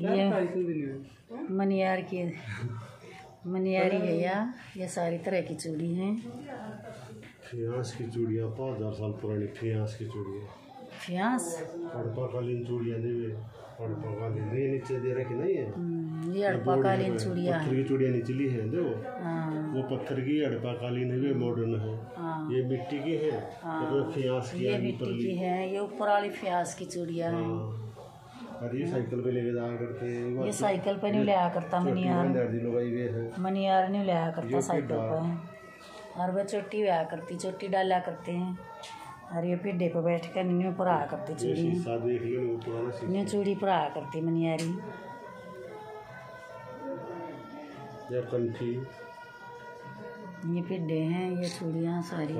ये मनियारी है ये सारी तरह की चूड़ी हैं। फियांस की चूड़ियाँ 5000 साल पुरानी फियांस की चूड़ियाँ। फियांस हड़पाकालीन चूड़ियाँ हड़पाकालीन ये नीचे दे रखी नहीं है। ये हड़पाकालीन चूड़ियाँ पत्थर की चूड़ियाँ निचली हैं जो वो पत्थर की हड़पाकालीन है, वे मॉडर्न है। ये मिट्टी की है, तो फियांस की ये मिट्टी की है, ये ऊपर वाली फियांस की चूड़ियाँ हैं। और ये साइकिल पे लेके जाया करते हैं। ये साइकिल पे नहीं लाया करता मनियार नहीं लाया करता साइकिल पे, और वह चोटी लाया करती, चोटी डाला करते हैं। और ये पिड्डे पे बैठ कर न्यू पर आया करती चूड़ी, न्यू चूड़ी पर आया करती मनियारी। ये पिड्डे हैं, ये चूड़ियाँ सारी।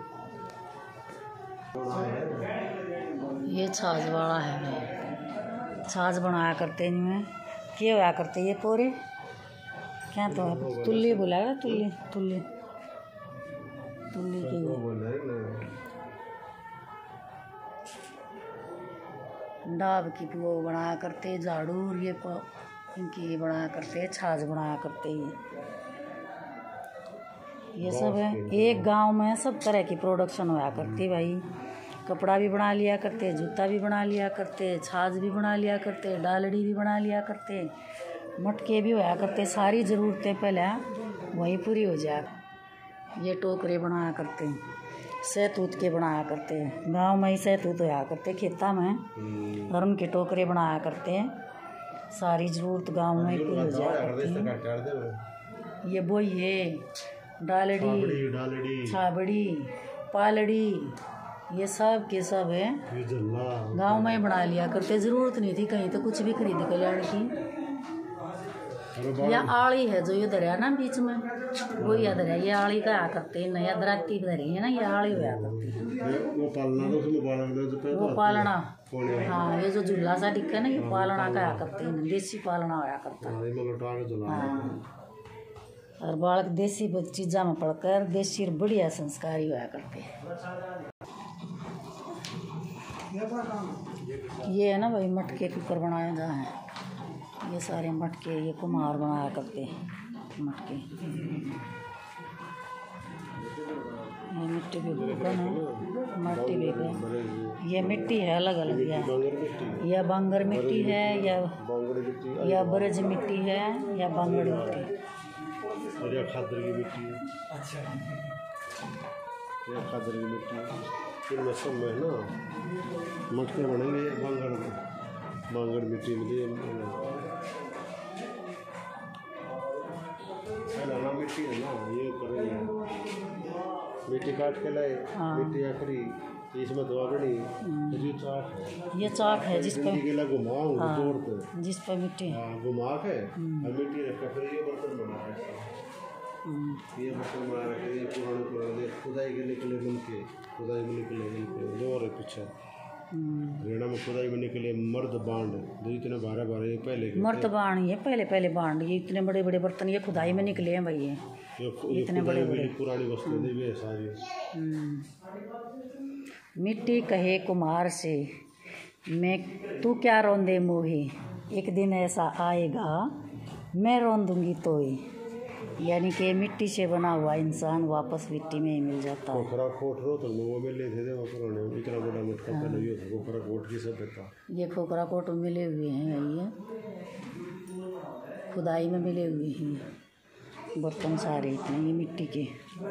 ये छाछ वाला है, छाछ बनाया करते इनमें क्या होया करते ये पूरे क्या तो है तुल्ली बुलाया तुल्ली तुल्ली तुल्ली की डाब की वो बनाया करते झाड़ू, ये इनकी बनाया करते छाछ बनाया करते ये सब है। एक गांव में सब तरह की प्रोडक्शन होया करती भाई, कपड़ा भी बना लिया करते, जूता भी बना लिया करते, छाछ भी बना लिया करते, डालड़ी भी बना लिया करते, मटके भी होया करते, सारी ज़रूरतें पहले वहीं पूरी हो जाए। ये टोकरे बनाया करते, सहतूत के बनाया करते, गांव में ही सहतूत होया करते खेता में, और उनके टोकरे बनाया करते, सारी ज़रूरत गांव में ही पूरी हो जाया करती। ये बोइये, डालड़ी, छाबड़ी, पालड़ी, ये सब के सब है गांव में ही बना लिया करते, ज़रूरत नहीं थी कहीं तो कुछ भी खरीद कर लाने की। यह आड़ी है जो ये दरिया ना बीच में, वो यह दरिया ये आड़ी का आ करते हैं, नया दराती दरी है ना, ये आड़ी होया करती है। वो पालना, हाँ ये जो झूला सा दिखा है ना, ये पालना का आ करते हैं, देसी पालना होया करता है। और बालक देसी चीज़ा में पढ़कर देसी बढ़िया संस्कारी होया करते हैं। ये है ना भाई मटके कुकर बनाए जा हैं, ये सारे मटके ये कुम्हार बनाया करते हैं मटके। ये मिट्टी भी बर्तन है, मिट्टी भी ये मिट्टी है अलग अलग है, या बांगर मिट्टी है या ब्रज मिट्टी है या बांगड़ मिट्टी, या खादर की मिट्टी है। या खादर की मिट्टी इनमें सब में ना मटके बनेंगे बांगड़ मिट्टी मिली ना मिट्टी है ना, ये करेंगे मिट्टी काट के लाए, मिट्टी आखिरी इसमें दवा बनी, ये चाक है जिस पर घुमा जिस पर मिट्टी घुमा के मिट्टी रखा, फिर ये बर्तन बना रहे, ये बर्तन बना रखे, ये पुराने खुदाई के निकले मिलके, खुदाई में निकले मिलके और पीछे रेड़ा में खुदाई में निकले मर्द बांड, जो इतने बारह पहले मर्द बांड, ये पहले बांड, ये इतने बड़े बड़े बर्तन ये खुदाई में निकले हैं भाई, ये इतने बड़े बड़े पुरानी वस्तुएं भी है सारी। मिट्टी कहे कुम्हार से मैं तू क्या रोंदे मोहे, एक दिन ऐसा आएगा मैं रोंदूंगी तोए, यानी कि मिट्टी से बना हुआ इंसान वापस मिट्टी में ही मिल जाता है। खोखरा कोट रो तो वो मिले थे वो पुराने इतना बड़ा मटका पहले ये था खोखरा कोट की सब था, ये खोखरा कोट मिले हुए हैं, ये खुदाई में मिले हुए हैं बर्तन सारे इतने ये मिट्टी के।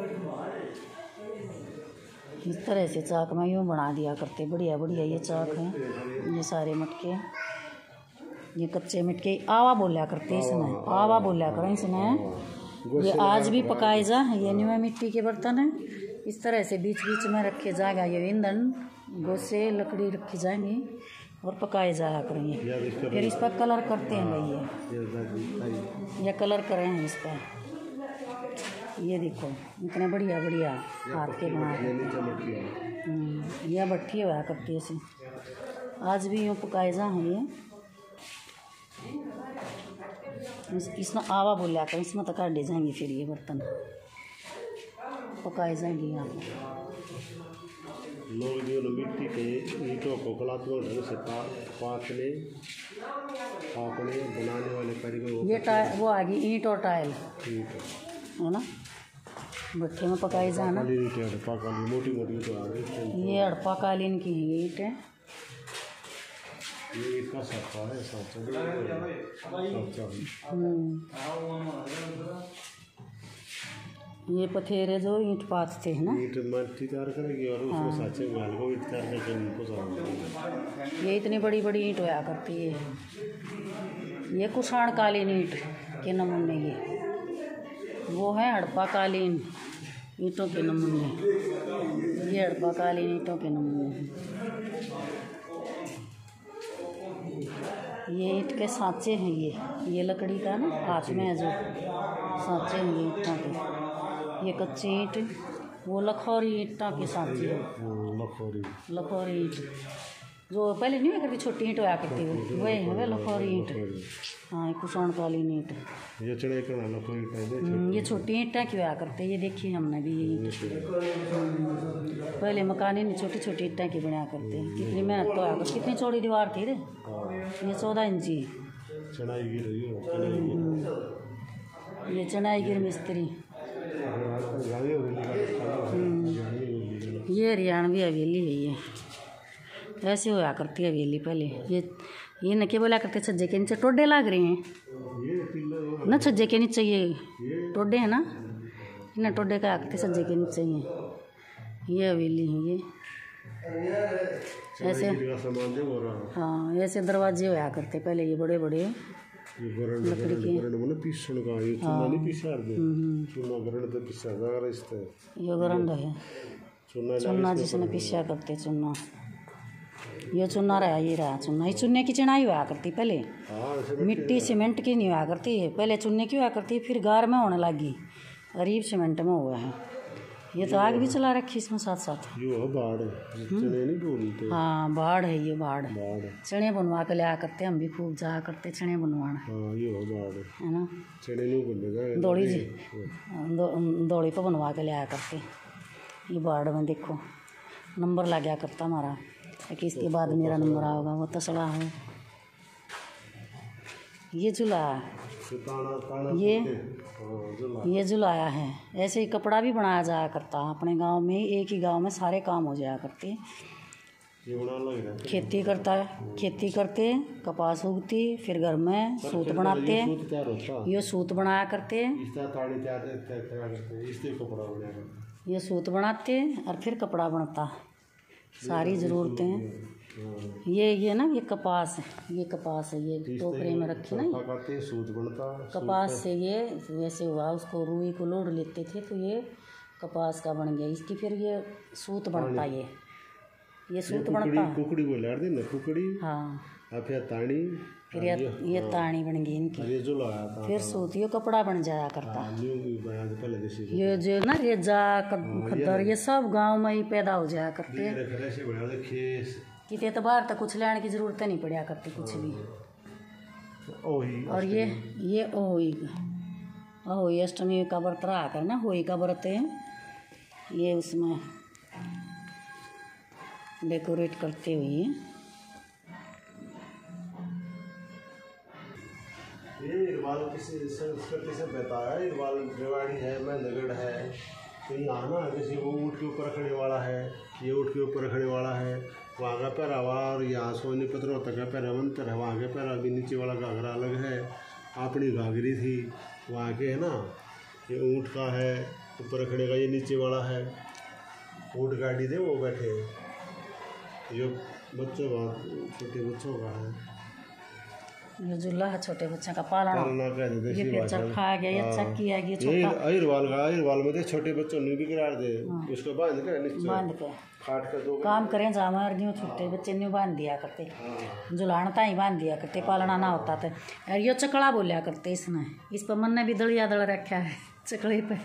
इस तरह से चाक में यूँ बना दिया करते, बढ़िया बढ़िया ये चाक हैं, ये सारे मटके, ये कच्चे मटके आवा बोला करते इसने, आवा बोला करें इसने। ये आज भी पकाए जा, ये न्यू मिट्टी के बर्तन है, इस तरह से बीच बीच में रखे जाएगा, ये ईंधन गोसे लकड़ी रखी जाएंगी और पकाए जाया करेंगे। फिर इस पर कलर करते हैं भाई, ये कलर करें हैं इस पर, ये देखो इतने बढ़िया बढ़िया हाथ के बना, यह भट्ठी होया करती है, आज भी यूँ पकाए जा हैं ये। इसमें आवा बोलिया कर, इसमें तो काटे जाएंगे फिर ये बर्तन पकाए जाएंगे यहाँ लोग जो मिट्टी के ईंटों को कलात्मक ढंग से काटने अपने बनाने वाले कारीगर ये टाइल वो आ गई ईंट और टाइल ठीक है ना, भट्ठे में पकाई जाना। काली ईंट है, हड़प्पा काली मोटी मोटी तो आ गई। ये हड़प्पा कालीन की ईंट है। ये ईंट का साँचा है, साँचा ये पथेरे जो ईंट पाथते हैं ना, ईंट मट्टी तैयार करेगी और उसको साँचे में डाल को ईंट तैयार करके इनको साफ। ये इतनी बड़ी बड़ी ईंट होया करती है। ये कुषाण कालीन ईंट के नमूने, ये वो है हड़प्पा कालीन ईंटों के नमूने। ये हड़प्पा कालीन ईंटों के नमूने। ये ईंट के सांचे हैं। ये लकड़ी का ना हाथ में है जो सांचे हैं ये ईंटों के। ये कच्ची ईंट, वो लखौरी ईंटों के सांचे हैं। लखौरी ईंट जो पहले नहीं हुआ करती, छोटी ईंट हुआ करती है, वही है लखौरी ईंट। हाँ, ये कुषाण कालीन ईंट। ये चढ़े करना लखौरी। ये छोटी ईंटें क्यों हुआ करते, ये देखी हमने भी। ये पहले मकान ही नहीं, छोटी छोटी ईंटें की बनाया करते हैं। कितनी मेहनत तो हुआ करती। कितनी चौड़ी दीवार थी रे, ये 14 इंची। ये चनाईगिर मिस्त्री। ये हरियाणवी हवेली है। ये ऐसे होया करती है हवेली पहले। ये न क्या बोला करते, छज्जे के नीचे टोडे लाग रहे हैं ना, छज्जे के नीचे ये टोडे हैं ना, इन्हें टोडे का आते छज्जे के नीचे ये हवेली है। ये ऐसे, हाँ ऐसे दरवाजे होया करते पहले, ये बड़े बड़े लकड़ी के। ये गरंड है, चुन्ना जिसने पिसा करते चुन्ना। ये चुन्ना रहा, ये रहा चुन्ना। ये चुन्ने की चिनाई हुआ करती पहले, मिट्टी सीमेंट की नहीं हुआ करती है पहले, चुन्ने की हुआ करती, फिर गार में होने लगी, अरीब सीमेंट में हुआ है। ये तो आग भी चला रखी इसमें साथ साथ। चने नहीं बोलते। हाँ बाढ़ है, ये बाढ़ चने बनवा के लिया करते, हम भी खूब जाया करते चने बनवाना है ना। चने नहीं बोलेगा दौड़ी जी, दौड़ी पर बनवा के लिया करते। ये बाढ़ में देखो नंबर लग गया करता हमारा, कि इसके बाद मेरा नंबर आएगा। वो तसड़ा है, ये झुला, ये झुलाया है। ऐसे ही कपड़ा भी बनाया जाया करता अपने गांव में। एक ही गांव में सारे काम हो जाया करते। खेती करता है, खेती करते, कपास उगती, फिर घर में सूत बनाते, ये सूत बनाया करते, ये सूत बनाते और फिर कपड़ा बनता, सारी ज़रूरतें। ये ना ये कपास है, ये कपास है, ये टोकरे में रखी ना, कपास से ये वैसे हुआ। उसको रुई को लोड लेते थे तो ये कपास का बन गया। इसकी फिर ये सूत बनता, ये सूत बनता। कुकड़ी बोला ना, कुकड़ी। हाँ, फिर ताड़ी, फिर ये ताड़ी बन गई इनकी, फिर सूत ये कपड़ा बन जाया करता। ये जो ना रेजा खद्दर ये सब गांव में ही पैदा हो जाया करते। कितने तो बाहर तक कुछ लेने की जरूरत नहीं पड़ा करती कुछ भी। और ये ओही अष्टमी का व्रत रहा कर ना, होई का व्रत है ये, उसमें डेकोरेट करते हुए। ये इरवाल किसी संस्कृति से बताया, इरवाल रेवाड़ी है, मेहंदगढ़ है, तो यहाँ ना जैसे वो ऊँट के ऊपर रखने वाला है, ये ऊँट के ऊपर रखने वाला है, वहाँ का पहरावा और यहाँ सोनी पत्रों तक का पहरावा अंतर है। वहाँ के पहरा भी नीचे वाला घाघरा अलग है, अपनी घाघरी थी वहाँ के, है ना। ये ऊँट का है, ऊपर रखने का ये नीचे वाला है, ऊँट गाड़ी दे वो बैठे, ये बच्चों का, छोटे बच्चों का है। ये झूला है छोटे बच्चे का पालना। ये फिर चरखा आ गया, ये चक्की आ गई छोटा। अहिरवाल में छोटे बच्चों ने भी गिरा दे, इसको बांध के खाट का दो काम करें जहाँ न्यू छोटे बच्चे न्यू बांध दिया करते, झुलाना ही बांध दिया करते, पालना ना होता तो। और ये चकड़ा बोलिया करते इसने, इस पर मन ने भी दलिया दल रखा है चकड़े पे।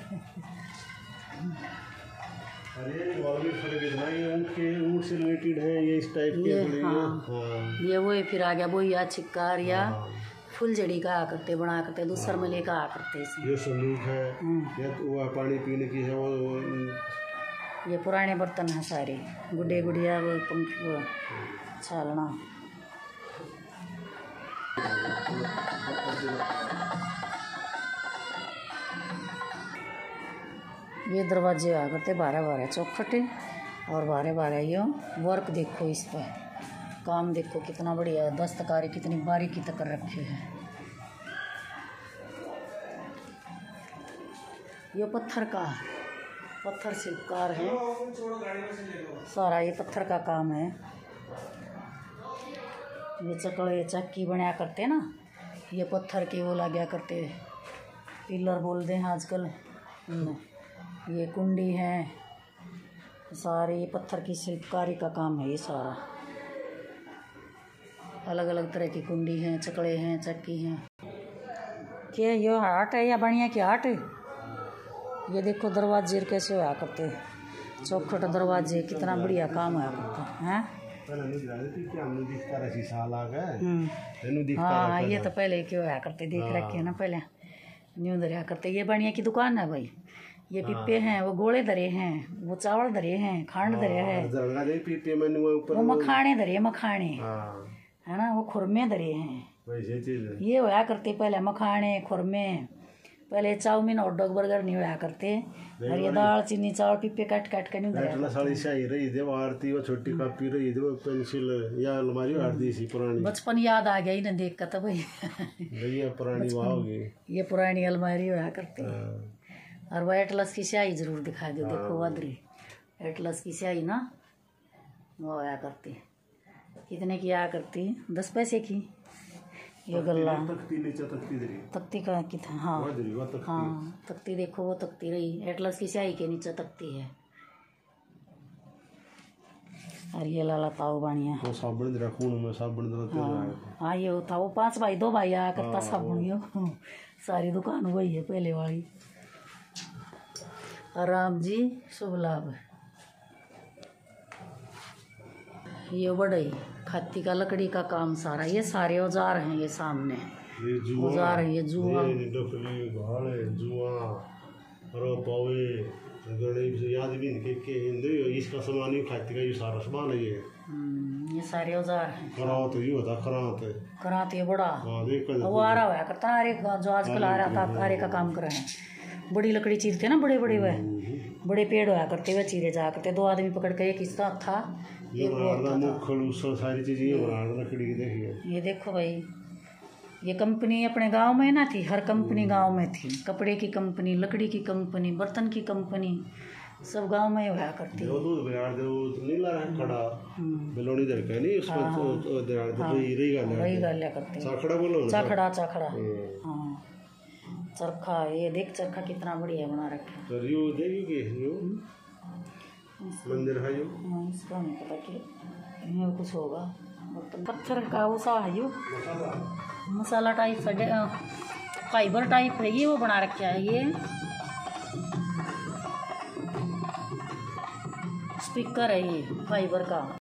ऊँट से रिलेटेड है ये, इस टाइप के। हाँ, ये वो फिर आ गया वो या छिक्कार या फुलझड़ी का आ करते बना करते, दूसर में लेकर आ करते इसमें। ये संदूक है, ये वो पानी पीने की है, वो ये पुराने बर्तन हैं सारे, गुड्डे गुड़िया वो पंख वो छालना। ये दरवाजे आ करते बारह बारह चौखटे और बारह बारह यो वर्क देखो इस पर काम देखो कितना बढ़िया दस्तकारी कितनी बारीकी तक कर रखे हैं। ये पत्थर शिल्पकार है सारा ये पत्थर का काम है। ये चकले चक्की बनाया करते ना ये पत्थर के वो लगा करते पिलर बोलते हैं आजकल। ये कुंडी है सारे ये पत्थर की शिल्पकारी का काम है। ये सारा अलग अलग तरह की कुंडी हैं चकले हैं चक्की हैं। क्या ये हाट है या बढ़िया की हाट है। ये देखो दरवाजे कैसे होया करते चौखट दरवाजे कितना बढ़िया काम होया करता है। हाँ ये तो पहले क्यों होया करते देख रखे है ना पहले न्यू दरिया करते। ये बढ़िया की दुकान है भाई। ये पिप्पे हैं वो गोले धरे हैं वो चावल धरे हैं खांड धरे है वो मखाने धरे मखाने है ना वो खुरमे धरे हैं। ये होया करते पहले मखाने खुरमे पहले चाउमीन हॉट डॉग बर्गर नहीं होया करते और ये दाल चीनी चावल पिप्पे काट काट के नहीं धरे। साड़ी शाही रही थी आरती वो छोटी कॉपी रही थी वो पेंसिल या अलमारी आरती सी पुरानी बचपन याद आ गया ही ना देख कर तो भाई ये पुरानी वहाँ होगी ये पुरानी अलमारी होया करती। और वह एटलस की स्याही जरूर दिखा दो देखो वादरी एटलस की स्याही ना वो आया करती कितने की आया करती 10 पैसे की। ये गल्ला तख्ती का कितना हाँ हाँ तख्ती देखो वो तख्ती रही एटलस की स्याही के नीचे तख्ती है। और ये लाला ताऊ बानिया वो साबुन रखूं मैं साबुन हाँ ये था वो 5 भाई 2 भाई आया करता साबुन यो सारी दुकान वही है पहले वाली। राम जी शुभ लाभ। ये बढ़ई खत्ती का लकड़ी का काम सारा ये सारे औजार हैं ये सामने औजार है। ये जुआ इसका सामान ही खत्ती का ये सारा सामान है ये सारे औजार हैं। करात ये होता करात ये बड़ा वो आ रहा है करता अरे जो आजकल आ रहा था अरे का काम कर रहे हैं। बड़ी लकड़ी चीरते ना बड़े बड़े वह बड़े पेड़ होया करते हुए चीरे जा करते 2 आदमी पकड़ के एक इसका था एक वो सारी चीजें लकड़ी की देखिए। ये देखो भाई ये कंपनी अपने गांव में ना थी हर कंपनी गांव में थी कपड़े की कंपनी लकड़ी की कंपनी बर्तन की कंपनी सब गांव में होया करती। वही गालिया करते चाखड़ा चाखड़ा हाँ चरखा ये देख चरखा कितना बढ़िया बना रखा मंदिर है यो इसका नहीं पता कि इनमें कुछ होगा पत्थर का वो सा है यो मसाला टाइप फाइबर टाइप है ये वो बना रखा है। ये स्पीकर है ये फाइबर का।